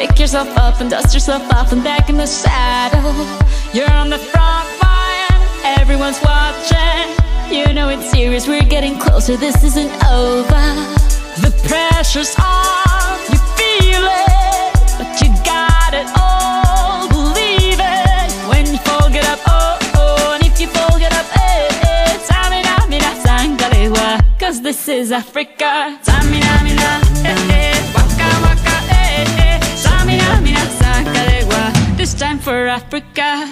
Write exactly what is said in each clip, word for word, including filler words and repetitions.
Pick yourself up and dust yourself off and back in the saddle. You're on the front line, everyone's watching. You know it's serious, we're getting closer, this isn't over. The pressure's on, you feel it, but you got it all, believe it. When you fall, get up, oh, oh, and if you fall, get up, eh, eh. Samina, mina, sangalewa, cause this is Africa. Samina, mina, eh, eh, waka, waka, eh, eh. Samina, mina, sangalewa, this time for Africa.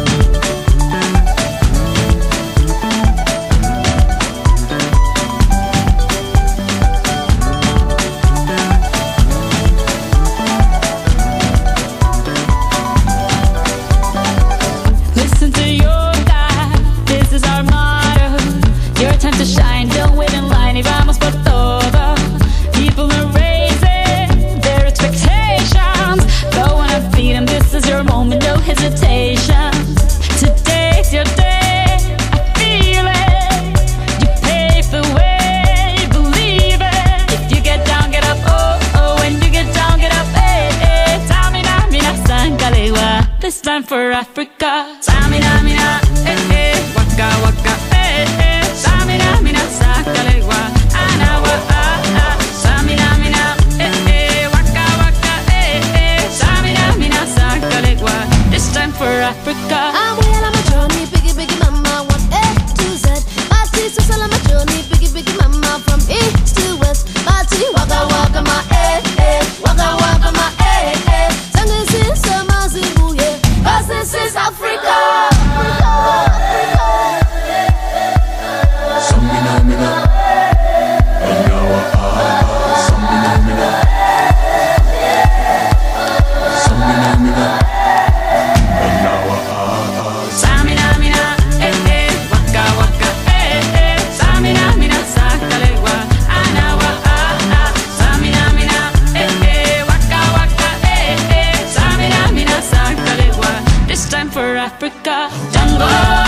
Time to shine, don't wait in line, y vamos por todo. People are raising their expectations. Go on and feed them, this is your moment, no hesitation. Today's your day, I feel it. You pave the way, believe it. If you get down, get up, oh, oh. When you get down, get up, eh, eh. Samina, mina, sangalewa, this time for Africa. Samina, mina, eh, eh. Waka, waka, eh, eh. Samina, mina, sangalewa, anawa, ah, ah. Samina, mina, eh, eh. Waka, waka, eh, eh. Samina, mina, sangalewa, this time for Africa. I'm well on my journey, biggie, biggie mama, one A to Z. Party, so on my journey, biggie, biggie mama, from east to west. Party, waka, waka, my eh, eh. Waka, waka, my eh, eh. Sangin' sin, sama, zibu, yeah. Cause this is Africa. For Africa, jungle.